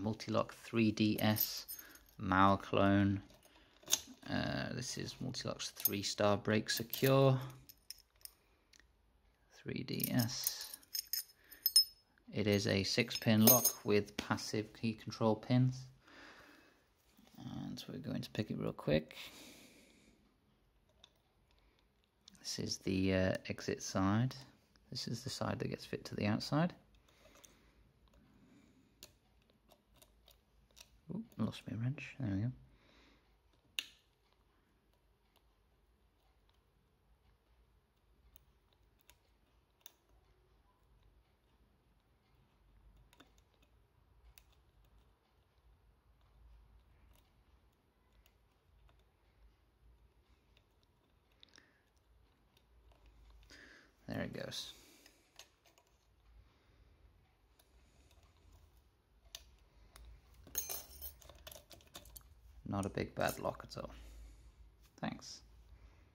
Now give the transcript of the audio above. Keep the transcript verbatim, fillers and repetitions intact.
Mul-t-lock three D S Mauer clone. Uh, this is Mul-t-lock's three star brake secure. three D S. It is a six pin lock with passive key control pins. And so we're going to pick it real quick. This is the uh, exit side. This is the side that gets fit to the outside. Ooh, lost my wrench. There we go. There it goes. Not a big bad lock at all. Thanks.